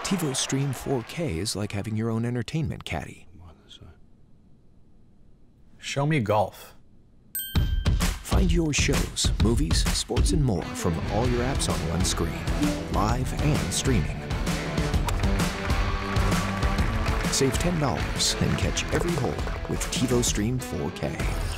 TiVo Stream 4K is like having your own entertainment caddy. Show me golf. Find your shows, movies, sports, and more from all your apps on one screen, live and streaming. Save $10 and catch every hole with TiVo Stream 4K.